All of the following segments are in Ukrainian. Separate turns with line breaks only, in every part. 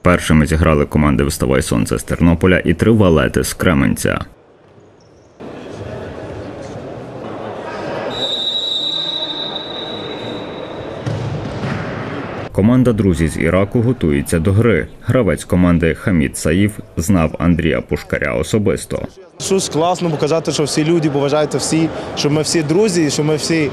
Першими зіграли команди «Виставай сонце» з Тернополя і 3 валети з Кременця. Команда «Друзі» з Іраку готується до гри. Гравець команди Хамід Саїв знав Андрія Пушкаря особисто.
Щось класно показати, що всі люди поважають всі, що ми всі друзі, що ми всі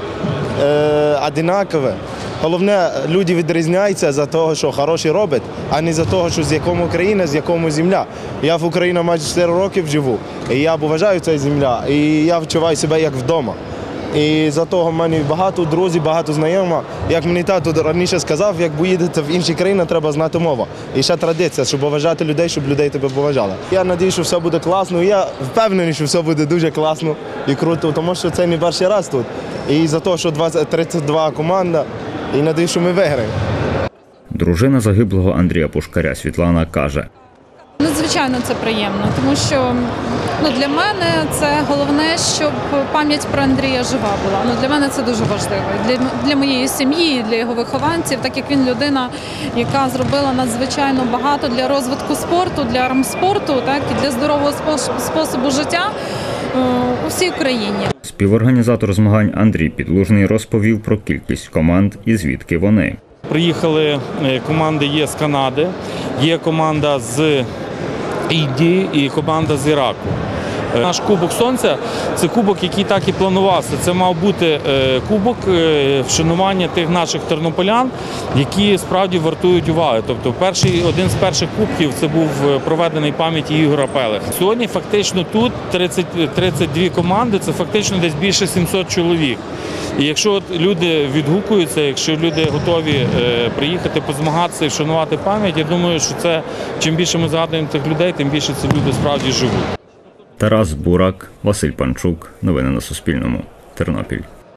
однакові. Головне, люди відрізняються за того, що хороші роблять, а не за того, що з якому країна, з якому земля. Я в Україні майже 4 роки живу, і я поважаю цю землю, і я відчуваю себе як вдома. І за того в мене багато друзів, багато знайомих. Як мені тато раніше сказав, як поїдете в інші країни, треба знати мову. І ще традиція, щоб поважати людей, щоб людей тебе поважали. Я сподіваюся, що все буде класно. Я впевнений, що все буде дуже класно і круто, тому що це не перший раз тут. І за те, що 32 команда, і сподіваюся, що ми виграємо.
Дружина загиблого Андрія Пушкаря Світлана каже:
надзвичайно це приємно, тому що для мене це головне, щоб пам'ять про Андрія жива була. Для мене це дуже важливо. Для моєї сім'ї, для його вихованців, так як він людина, яка зробила надзвичайно багато для розвитку спорту, для армспорту, так і для здорового способу життя у всій Україні.
Співорганізатор змагань Андрій Підлужний розповів про кількість команд і звідки вони.
Приїхали команди є з Канади, є команда з Індії і команда з Іраку. Наш Кубок Сонця – це кубок, який так і планувався. Це мав бути кубок вшанування тих наших тернополян, які справді вартують уваги. Тобто один з перших кубків – це був проведений пам'яті Ігоря Пелеха. Сьогодні фактично тут 32 команди – це фактично десь більше 700 чоловік. І якщо люди відгукуються, якщо люди готові приїхати, позмагатися і вшанувати пам'ять, я думаю, що це чим більше ми згадуємо тих людей, тим більше ці люди справді живуть.
Тарас Бурак, Василь Панчук. Новини на Суспільному. Тернопіль.